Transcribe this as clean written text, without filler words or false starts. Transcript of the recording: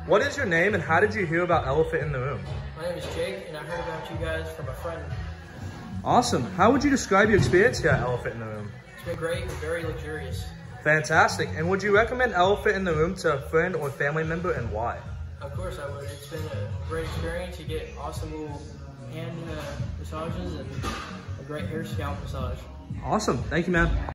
What is your name and how did you hear about Elephant in the Room? My name is Jake, and I heard about you guys from a friend. Awesome. How would you describe your experience here at Elephant in the Room? It's been great and very luxurious. Fantastic. And would you recommend Elephant in the Room to a friend or family member and why? Of course I would. It's been a great experience. You get awesome little hand massages and a great hair scalp massage. Awesome. Thank you, man.